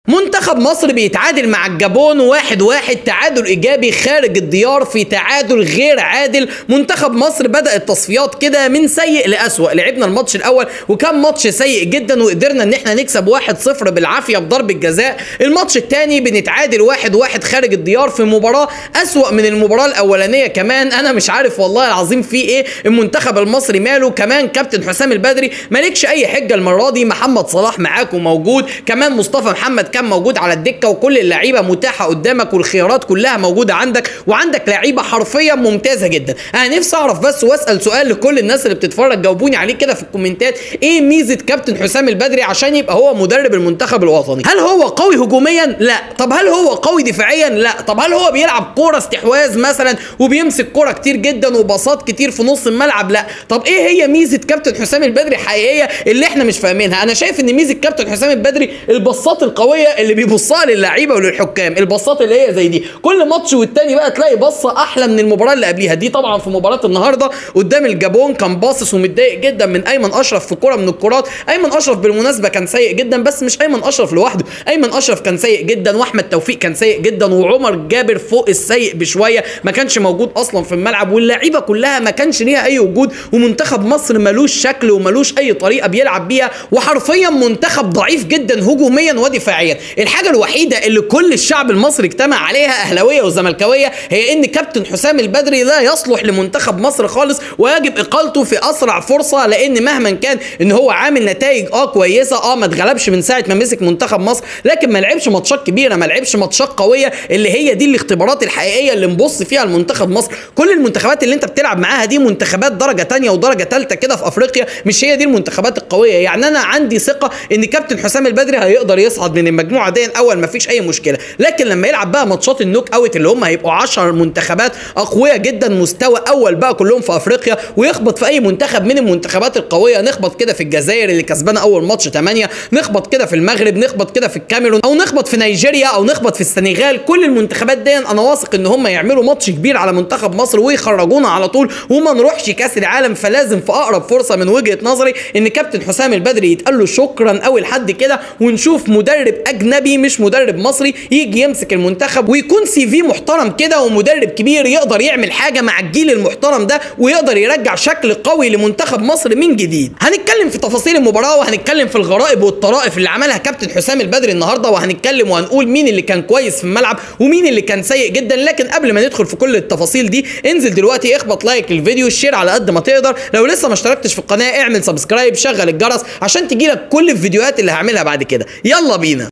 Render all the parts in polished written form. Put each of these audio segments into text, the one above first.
منتخب مصر بيتعادل مع الجابون 1-1، تعادل ايجابي خارج الديار في تعادل غير عادل. منتخب مصر بدأ التصفيات كده من سيء لأسوأ. لعبنا الماتش الاول وكان ماتش سيء جدا وقدرنا ان احنا نكسب 1-0 بالعافيه بضربه جزاء. الماتش الثاني بنتعادل 1-1 خارج الديار في مباراه أسوأ من المباراه الاولانيه كمان. انا مش عارف والله العظيم في ايه المنتخب المصري ماله. كمان كابتن حسام البدري مالكش اي حجه المره دي. محمد صلاح معاكم موجود، كمان مصطفى محمد كان موجود على الدكه، وكل اللعيبه متاحه قدامك والخيارات كلها موجوده عندك، وعندك لعيبه حرفيا ممتازه جدا. انا نفسي اعرف بس واسال سؤال لكل الناس اللي بتتفرج، جاوبوني عليه كده في الكومنتات، ايه ميزه كابتن حسام البدري عشان يبقى هو مدرب المنتخب الوطني؟ هل هو قوي هجوميا؟ لا. طب هل هو قوي دفاعيا؟ لا. طب هل هو بيلعب كوره استحواذ مثلا وبيمسك كوره كتير جدا وباصات كتير في نص الملعب؟ لا. طب ايه هي ميزه كابتن حسام البدري حقيقيه اللي احنا مش فاهمينها؟ انا شايف ان ميزه كابتن حسام البدري الباصات القويه اللي بيبصها للعيبه وللحكام، الباصات اللي هي زي دي، كل ماتش والتاني بقى تلاقي بصه احلى من المباراه اللي قبليها. دي طبعا في مباراه النهارده قدام الجابون كان باصص ومتضايق جدا من ايمن اشرف في كوره من الكرات. ايمن اشرف بالمناسبه كان سيء جدا، بس مش ايمن اشرف لوحده، ايمن اشرف كان سيء جدا، واحمد توفيق كان سيء جدا، وعمر جابر فوق السيء بشويه ما كانش موجود اصلا في الملعب، واللعيبه كلها ما كانش ليها اي وجود. ومنتخب مصر ملوش شكل وملوش اي طريقه بيلعب بيها، وحرفيا منتخب ضعيف جدا هجوميا ودفاعيا. الحاجه الوحيده اللي كل الشعب المصري اجتمع عليها اهلاويه وزملكاويه هي ان كابتن حسام البدري لا يصلح لمنتخب مصر خالص، ويجب اقالته في اسرع فرصه. لان مهما كان ان هو عامل نتائج كويسه، ما اتغلبش من ساعه ما مسك منتخب مصر، لكن ما لعبش ماتشات كبيره، ما لعبش ماتشات قويه اللي هي دي الاختبارات الحقيقيه اللي نبص فيها لمنتخب مصر. كل المنتخبات اللي انت بتلعب معاها دي منتخبات درجه ثانيه ودرجه ثالثه كده في افريقيا، مش هي دي المنتخبات القويه. يعني انا عندي ثقه ان كابتن حسام البدري هيقدر يصعد من المجموعه دي اول، ما فيش اي مشكله. لكن لما يلعب بقى ماتشات النوك اوت اللي هم هيبقوا 10 منتخبات اقوياء جدا مستوى اول بقى كلهم في افريقيا، ويخبط في اي منتخب من المنتخبات القويه، نخبط كده في الجزائر اللي كسبانه اول ماتش 8، نخبط كده في المغرب، نخبط كده في الكاميرون، او نخبط في نيجيريا، او نخبط في السنغال. كل المنتخبات دي انا واثق ان هم يعملوا ماتش كبير على منتخب مصر ويخرجونا على طول وما نروحش كاس العالم. فلازم في اقرب فرصه من وجهه نظري ان كابتن حسام البدري يتقال له شكرا قوي لحد كده، ونشوف مدرب اجنبي مش مدرب مصري يجي يمسك المنتخب ويكون سي في محترم كده، ومدرب كبير يقدر يعمل حاجه مع الجيل المحترم ده ويقدر يرجع شكل قوي لمنتخب مصر من جديد. هنتكلم في تفاصيل المباراه، وهنتكلم في الغرائب والطرائف اللي عملها كابتن حسام البدري النهارده، وهنتكلم وهنقول مين اللي كان كويس في الملعب ومين اللي كان سيء جدا. لكن قبل ما ندخل في كل التفاصيل دي، انزل دلوقتي اخبط لايك للفيديو، الشير على قد ما تقدر، لو لسه ما اشتركتش في القناه اعمل سبسكرايب، شغل الجرس عشان تجيلك كل الفيديوهات اللي هعملها بعد كده. يلا بينا.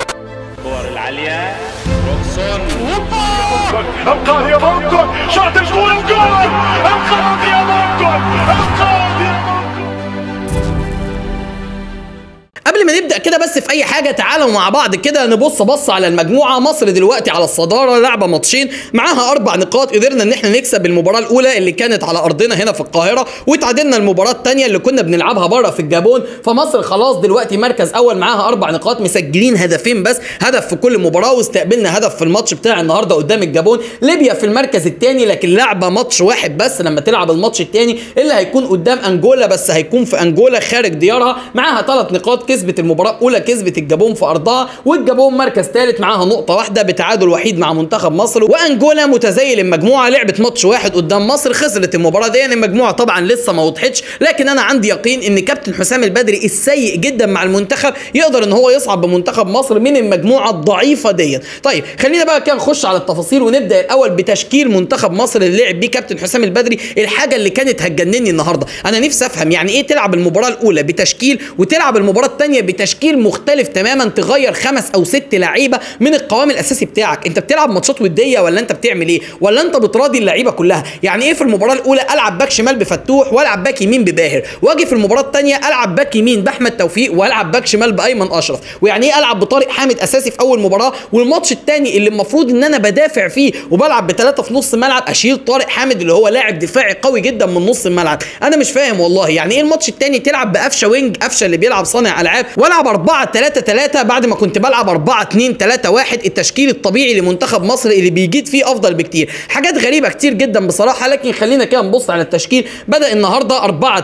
الكور العاليه روكسون انقاذ يا ماركو، شاط الجول، انقاذ يا ماركو، انقاذ يا ماركو. قبل ما نبدا كده بس في اي حاجه، تعالوا مع بعض كده نبص على المجموعه. مصر دلوقتي على الصداره، لعبه ماتشين معاها 4 نقاط، قدرنا ان احنا نكسب المباراه الاولى اللي كانت على ارضنا هنا في القاهره، وتعادلنا المباراه الثانيه اللي كنا بنلعبها بره في الجابون. فمصر خلاص دلوقتي مركز اول معاها 4 نقاط، مسجلين هدفين بس، هدف في كل مباراه، واستقبلنا هدف في الماتش بتاع النهارده قدام الجابون. ليبيا في المركز الثاني، لكن لعبه ماتش واحد بس. لما تلعب الماتش الثاني اللي هيكون قدام انجولا، بس هيكون في انجولا خارج ديارها، معاها 3 نقاط، كسبت المباراه الاولى، كسبت الجابون في ارضها، والجابون مركز ثالث معاها نقطه واحده بتعادل وحيد مع منتخب مصر. وانجولا متزايل المجموعه، لعبت ماتش واحد قدام مصر، خسرت المباراه دي. المجموعه طبعا لسه ما وضحتش، لكن انا عندي يقين ان كابتن حسام البدري السيء جدا مع المنتخب يقدر ان هو يصعد بمنتخب مصر من المجموعه الضعيفه دي. طيب خلينا بقى كده نخش على التفاصيل، ونبدا الاول بتشكيل منتخب مصر اللي لعب بيه كابتن حسام البدري. الحاجه اللي كانت هتجنني النهارده، انا نفسي افهم يعني ايه تلعب المباراه الاولى بتشكيل وتلعب المباراه الثانيه بتشكيل مختلف تماما، تغير 5 أو 6 لعيبه من القوام الاساسي بتاعك. انت بتلعب ماتشات وديه ولا انت بتعمل ايه؟ ولا انت بتراضي اللعيبه كلها؟ يعني ايه في المباراه الاولى العب باك شمال بفتوح والعب باك يمين بباهر، واجي في المباراه الثانيه العب باك يمين باحمد توفيق والعب باك شمال بايمن اشرف؟ ويعني ايه العب بطارق حامد اساسي في اول مباراه، والماتش الثاني اللي المفروض ان انا بدافع فيه وبلعب ب3 في نص الملعب اشيل طارق حامد اللي هو لاعب دفاعي قوي جدا من نص الملعب؟ انا مش فاهم والله. يعني ايه الماتش الثاني تلعب بقفشه وينج، قفشه اللي بيلعب صانع العاب الملعب والعب 4-3-3 بعد ما كنت بلعب 4-2-3-1 التشكيل الطبيعي لمنتخب مصر اللي بيجيد فيه افضل بكتير. حاجات غريبه كتير جدا بصراحه، لكن خلينا كده نبص على التشكيل. بدا النهارده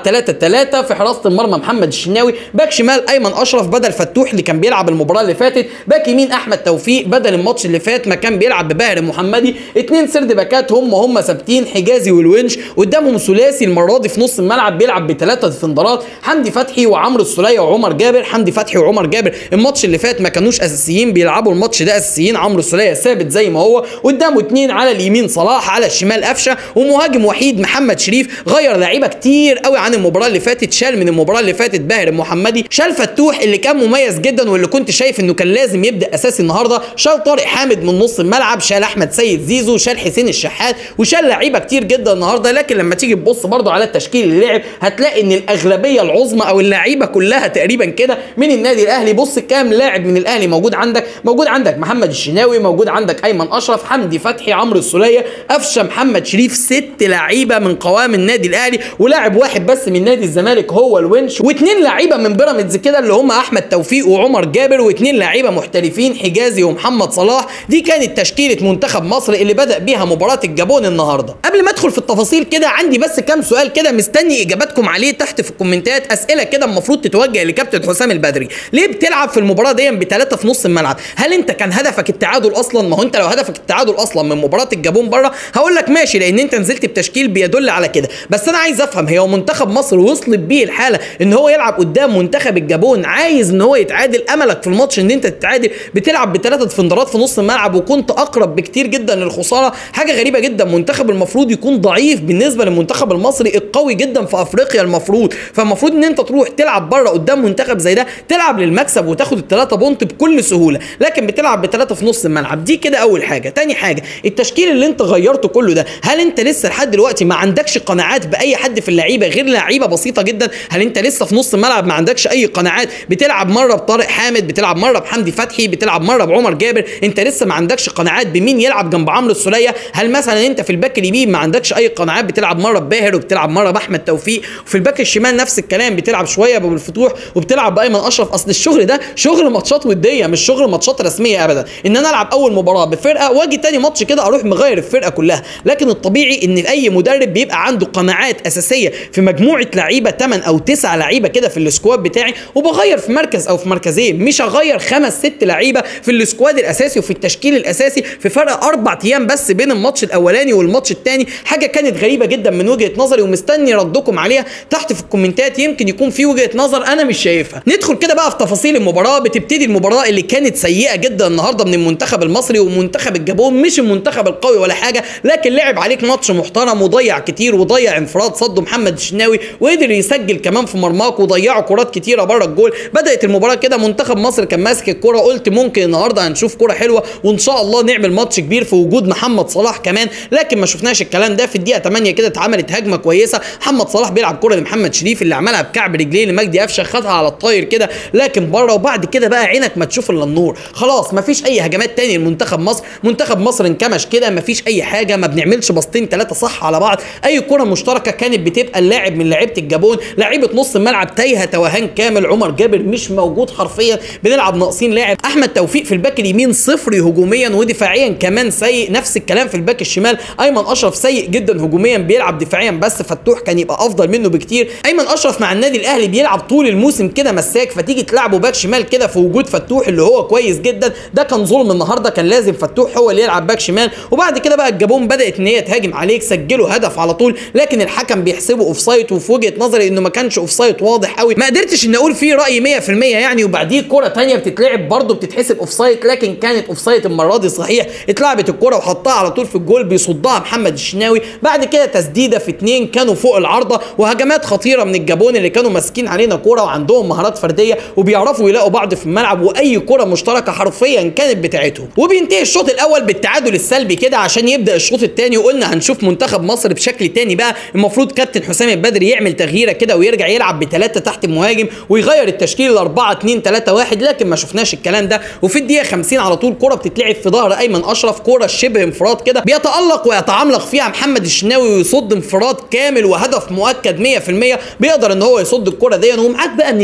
4-3-3 في حراسه المرمى محمد الشناوي، باك شمال ايمن اشرف بدل فتوح اللي كان بيلعب المباراه اللي فاتت، باك يمين احمد توفيق بدل الماتش اللي فات ما كان بيلعب بباهر محمدي، 2 سرد باكات هم ثابتين حجازي والونش، قدامهم ثلاثي المره دي في نص الملعب بيلعب ب3 ديفندرات حمدي فتحي وعمرو السوليه وعمر جابر. حمدي فتحي وعمر جابر الماتش اللي فات ما كانوش اساسيين، بيلعبوا الماتش ده اساسيين. عمرو السوليه ثابت زي ما هو، قدامه 2 على اليمين صلاح، على الشمال قفشه، ومهاجم وحيد محمد شريف. غير لعيبه كتير قوي عن المباراه اللي فاتت، شال من المباراه اللي فاتت باهر محمدي، شال فتوح اللي كان مميز جدا واللي كنت شايف انه كان لازم يبدا اساسي النهارده، شال طارق حامد من نص الملعب، شال احمد سيد زيزو، شال حسين الشحات، وشال لعيبه كتير جدا النهارده. لكن لما تيجي تبص برده على التشكيل اللي لعب هتلاقي ان الاغلبيه العظمى او اللعيبه كلها تقريبا كده من النادي الاهلي. بص كام لاعب من الاهلي موجود عندك محمد الشناوي، موجود عندك ايمن اشرف، حمدي فتحي، عمرو السوليه، قفشه، محمد شريف، 6 لعيبه من قوام النادي الاهلي، ولاعب واحد بس من نادي الزمالك هو الونش، واثنين لعيبه من بيراميدز كده اللي هم احمد توفيق وعمر جابر، واثنين لعيبه محترفين حجازي ومحمد صلاح. دي كانت تشكيله منتخب مصر اللي بدا بيها مباراه الجابون النهارده. قبل ما ادخل في التفاصيل كده عندي بس كام سؤال كده مستني اجاباتكم عليه تحت في الكومنتات، اسئله كده المفروض تتوجه لكابتن حسام البدري. ليه بتلعب في المباراه دي ب3 في نص الملعب؟ هل انت كان هدفك التعادل اصلا؟ ما هو انت لو هدفك التعادل اصلا من مباراه الجابون بره هقول لك ماشي، لان انت نزلت بتشكيل بيدل على كده، بس انا عايز افهم هي منتخب مصر وصلت بيه الحاله ان هو يلعب قدام منتخب الجابون عايز ان هو يتعادل؟ املك في الماتش ان انت تتعادل بتلعب ب3 ديفندرات في نص الملعب وكنت اقرب بكتير جدا للخساره. حاجه غريبه جدا، منتخب المفروض يكون ضعيف بالنسبه للمنتخب المصري القوي جدا في افريقيا المفروض، فالمفروض ان انت تروح تلعب بره قدام منتخب زي ده تلعب للمكسب وتاخد ال3 بونت بكل سهوله، لكن بتلعب ب3 في نص الملعب. دي كده اول حاجه. تاني حاجه، التشكيل اللي انت غيرته كله ده، هل انت لسه لحد دلوقتي ما عندكش قناعات باي حد في اللعيبه غير لعيبه بسيطه جدا؟ هل انت لسه في نص الملعب ما عندكش اي قناعات؟ بتلعب مره بطارق حامد، بتلعب مره بحمدي فتحي، بتلعب مره بعمر جابر، انت لسه ما عندكش قناعات بمين يلعب جنب عمرو السوليه؟ هل مثلا انت في الباك اليمين ما عندكش اي قناعات؟ بتلعب مره بباهر وبتلعب مره باحمد توفيق، وفي الباك الشمال نفس الكلام، بتلعب شويه بابو الفتوح وبتلعب بايمن اشرف. اصل الشغل ده شغل ماتشات وديه مش شغل ماتشات رسميه ابدا، ان انا العب اول مباراه بفرقه واجي تاني ماتش كده اروح مغير الفرقه كلها. لكن الطبيعي ان اي مدرب بيبقى عنده قناعات اساسيه في مجموعه لعيبه 8 أو 9 لعيبه كده في السكواد بتاعي، وبغير في مركز او في مركزين، مش هغير 5 6 لعيبه في السكواد الاساسي وفي التشكيل الاساسي في فرق 4 ايام بس بين الماتش الاولاني والماتش الثاني. حاجه كانت غريبه جدا من وجهه نظري ومستني ردكم عليها تحت في الكومنتات، يمكن يكون في وجهه نظر انا مش شايفها. ندخل كده بقى في تفاصيل المباراه. بتبتدي المباراه اللي كانت سيئه جدا النهارده من المنتخب المصري ومنتخب الجابون، مش المنتخب القوي ولا حاجه، لكن لعب عليك ماتش محترم وضيع كتير، وضيع انفراد صده محمد الشناوي وقدر يسجل كمان في مرماك، وضيعوا كرات كتيره بره الجول. بدات المباراه كده منتخب مصر كان ماسك الكره، قلت ممكن النهارده هنشوف كره حلوه وان شاء الله نعمل ماتش كبير في وجود محمد صلاح كمان، لكن ما شفناش الكلام ده. في الدقيقه 8 كده اتعملت هجمه كويسه، محمد صلاح بيلعب كره لمحمد شريف اللي عملها بكعب رجليه لمجدي قفشه، خدها على الطاير كده لكن بره، وبعد كده بقى عينك ما تشوف الا النور، خلاص ما فيش اي هجمات تاني لمنتخب مصر. منتخب مصر انكمش كده، ما فيش اي حاجه، ما بنعملش باصتين 3 صح على بعض، اي كره مشتركه كانت بتبقى اللاعب من لعيبه الجابون، لعيبه نص الملعب تايهه توهان كامل، عمر جابر مش موجود حرفيا، بنلعب ناقصين لاعب، احمد توفيق في الباك اليمين صفري هجوميا ودفاعيا كمان سيء، نفس الكلام في الباك الشمال، ايمن اشرف سيء جدا هجوميا بيلعب دفاعيا بس، فتوح كان يبقى افضل منه بكتير. ايمن اشرف مع النادي الاهلي بيلعب طول الموسم كده مساك، فتيجي تلعبه باك شمال كده في وجود فتوح اللي هو كويس جدا، ده كان ظلم النهارده، كان لازم فتوح هو اللي يلعب باك شمال. وبعد كده بقى الجابون بدات ان هي تهاجم عليك، سجلوا هدف على طول، لكن الحكم بيحسبه اوفسايد، وفي وجهه نظري انه ما كانش اوفسايد واضح قوي، ما قدرتش ان اقول فيه راي 100% يعني. وبعديه كره ثانيه بتتلعب برده بتتحسب اوفسايد، لكن كانت اوفسايد المره دي صحيح، اتلعبت الكره وحطها على طول في الجول، بيصدها محمد الشناوي. بعد كده تسديده في 2 كانوا فوق العارضه، وهجمات خطيره من الجابون اللي كانوا ماسكين علينا كوره وعندهم مهارات فرديه وبيعرفوا يلاقوا بعض في الملعب، واي كره مشتركه حرفيا كانت بتاعتهم. وبينتهي الشوط الاول بالتعادل السلبي كده عشان يبدا الشوط الثاني، وقلنا هنشوف منتخب مصر بشكل ثاني بقى. المفروض كابتن حسام البدري يعمل تغييره كده ويرجع يلعب ب3 تحت المهاجم ويغير التشكيل ل 4-2-3-1، لكن ما شفناش الكلام ده. وفي الدقيقه 50 على طول كره بتتلعب في ظهر ايمن اشرف، كره شبه انفراد كده بيتالق ويتعملق فيها محمد الشناوي ويصد انفراد كامل وهدف مؤكد 100%، بيقدر ان هو يصد الكره دي. ومعاك بقى من الدقيقه 50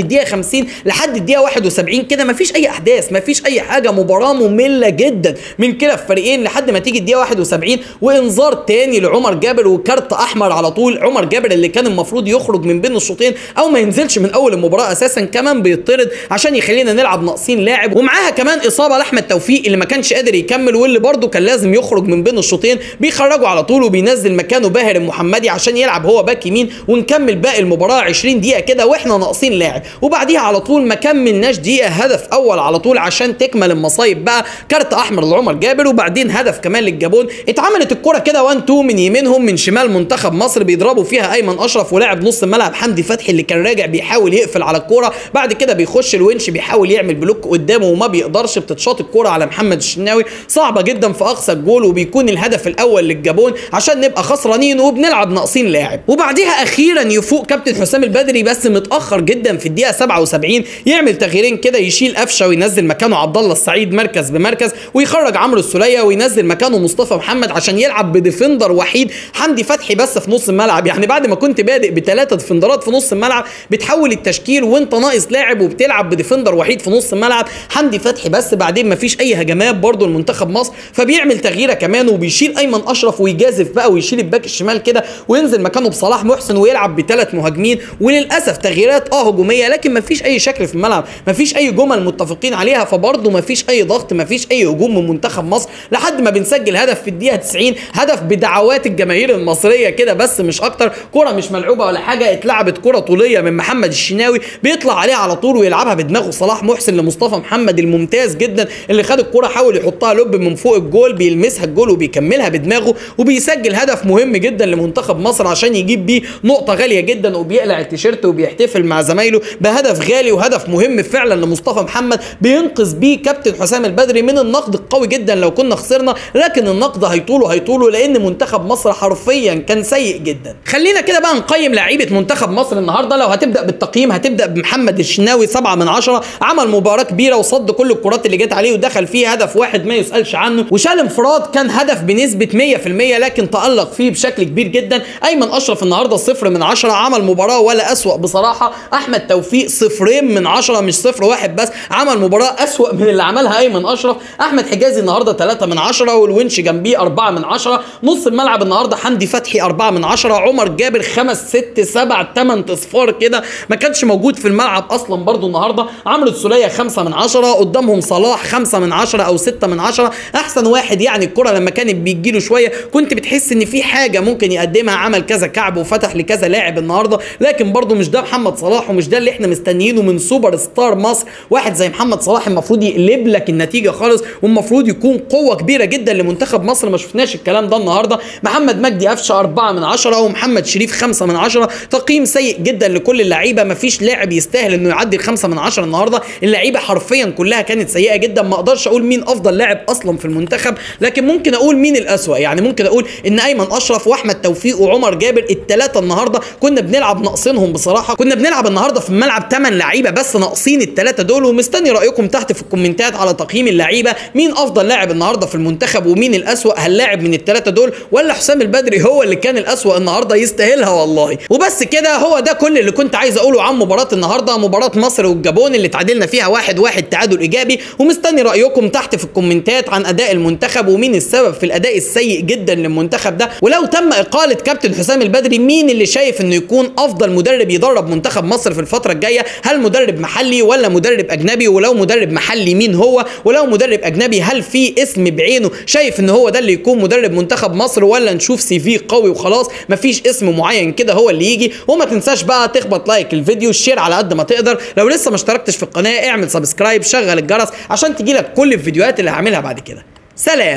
51 لحد الدقيقه 71 كده مفيش اي احداث، مفيش اي حاجه، مباراه ممله جدا من كده الفريقين لحد ما تيجي الدقيقه 71 وانذار تاني لعمر جابر وكارت احمر على طول. عمر جابر اللي كان المفروض يخرج من بين الشوطين او ما ينزلش من اول المباراه اساسا كمان بيطرد عشان يخلينا نلعب ناقصين لاعب، ومعاها كمان اصابه لاحمد توفيق اللي ما كانش قادر يكمل واللي برده كان لازم يخرج من بين الشوطين، بيخرجوا على طول وبينزل مكانه باهر المحمدي عشان يلعب هو باك يمين ونكمل باقي المباراه 20 دقيقه كده واحنا ناقصين لاعب. وبعديها على طول ما كملناش دقيقه هدف اول على طول عشان تكمل المصايب بقى، كارت احمر لعمر جابر وبعدين هدف كمان للجابون. اتعملت الكره كده 1 2 من يمينهم من شمال منتخب مصر بيضربوا فيها ايمن اشرف ولاعب نص الملعب حمدي فتحي اللي كان راجع بيحاول يقفل على الكوره، بعد كده بيخش الونش بيحاول يعمل بلوك قدامه وما بيقدرش، بتتشاط الكوره على محمد الشناوي صعبه جدا في اقصى الجول وبيكون الهدف الاول للجابون عشان نبقى خسرانين وبنلعب ناقصين لاعب. وبعديها اخيرا يفوق كابتن حسام البدري بس متاخر جدا في الدقيقه 77 يعمل تغييرين كده، يشيل قفشه وينزل مكانه عبد الله السعيد مركز بمركز ويخرج عمرو السوليه وينزل مكانه مصطفى محمد عشان يلعب بديفندر وحيد حمدي فتحي بس في نص الملعب. يعني بعد ما كنت بادئ بثلاثه ديفندرات في نص الملعب بتحول التشكيل وانت ناقص لاعب وبتلعب بديفندر وحيد في نص الملعب حمدي فتحي بس، بعدين مفيش اي هجمات برده لمنتخب مصر فبيعمل تغييره كمان وبيشيل ايمن اشرف ويجازف بقى ويشيل الباك الشمال كده وينزل مكانه بصلاح محسن ويلعب بثلاث مهاجمين. وللاسف تغييرات هجوميه لكن مفيش اي شكل في الملعب، مفيش اي جمل متفقين عليها، فبرضه مفيش اي ضغط، مفيش اي هجوم من منتخب مصر لحد ما بنسجل هدف في الدقيقه 90، هدف بدعوات الجماهير المصريه كده بس مش اكتر، كره مش ملعوبه ولا حاجه، اتلعبت كره طوليه من محمد الشناوي بيطلع عليها على طول ويلعبها بدماغه صلاح محسن لمصطفى محمد الممتاز جدا اللي خد الكره حاول يحطها لوب من فوق الجول، بيلمسها الجول وبيكملها بدماغه وبيسجل هدف مهم جدا لمنتخب مصر عشان يجيب بيه نقطه غاليه جدا وبيقلع التيشيرت وبيحتفل مع زمايله بهدف غالي وهدف مهم فعلا لمصطفى محمد بينقذ بيه كابتن حسام البدري من النقد القوي جدا لو كنا خسرنا، لكن النقد هيطوله لان منتخب مصر حرفيا كان سيء جدا. خلينا كده بقى نقيم لعيبه منتخب مصر النهارده. لو هتبدا بالتقييم هتبدا بمحمد الشناوي 7 من 10، عمل مباراه كبيره وصد كل الكرات اللي جت عليه ودخل فيه هدف واحد ما يسالش عنه، وشال انفراد كان هدف بنسبه 100% لكن تالق فيه بشكل كبير جدا. ايمن اشرف النهارده 0 من 10، عمل مباراه ولا اسوأ بصراحه. احمد توفيق 0 من 10 مش 0 1 بس، عمل مباراه اسوأ من اللي عملها ايمن اشرف. احمد حجازي النهارده 3 من 10 والونش جنبيه 4 من 10. نص الملعب النهارده حمدي فتحي 4 من 10، عمر جابر 5 6 7 8 اصفار كده ما كانش موجود في الملعب اصلا برضو النهارده. عمرو السوليه 5 من 10، قدامهم صلاح 5 من 10 او 6 من 10. احسن واحد يعني الكره لما كانت بيجيله شويه كنت بتحس ان في حاجه ممكن يقدمها، عمل كذا كعب وفتح لكذا لاعب النهارده، لكن برضو مش ده محمد صلاح ومش ده اللي احنا مستنيينه من سوبر ستار مصر. واحد زي محمد صلاح المفروض يقلب لك النتيجه خالص والمفروض يكون قوه كبيره جدا لمنتخب مصر، ما شفناش الكلام ده النهارده. محمد مجدي قفشه 4 من 10 ومحمد شريف 5 من 10، تقييم سيء جدا لكل اللعيبه، ما فيش لاعب يستاهل انه يعدي 5 من 10 النهارده. اللعيبه حرفيا كلها كانت سيئه جدا، ما اقدرش اقول مين افضل لاعب اصلا في المنتخب لكن ممكن اقول مين الاسوأ. يعني ممكن اقول ان ايمن اشرف واحمد توفيق وعمر جابر الثلاثه النهارده كنا بنلعب ناقصينهم بصراحه، كنا بنلعب النهارده في الملعب 8 لعيبه بس ناقصين الثلاثه دول. ومستني رايكم تحت في الكومنتات على تقييم اللعيبه، مين افضل لاعب النهارده في المنتخب ومين الاسوأ، هل لاعب من الثلاثه دول ولا حسام البدري هو اللي كان الاسوأ النهارده يستاهلها والله. وبس كده هو ده كل اللي كنت عايز اقوله عن مباراه النهارده، مباراه مصر والجابون اللي تعادلنا فيها 1-1 تعادل ايجابي. ومستني رايكم تحت في الكومنتات عن اداء المنتخب ومين السبب في الاداء السيء جدا للمنتخب ده، ولو تم اقاله كابتن حسام البدري مين اللي شايف انه يكون افضل مدرب يدرب منتخب مصر في الفتره الجايه، هل مدرب محلي ولا مدرب اجنبي، ولو مدرب محلي مين هو، ولو مدرب اجنبي هل في اسم بعينه شايف ان هو ده اللي يكون مدرب منتخب مصر ولا نشوف سي في قوي وخلاص مفيش اسم معين كده هو اللي يجي. وما تنساش بقى تخبط لايك الفيديو، الشير على قد ما تقدر، لو لسه ما اشتركتش في القناه اعمل سبسكرايب، شغل الجرس عشان تجيلك كل الفيديوهات اللي هعملها بعد كده. سلام.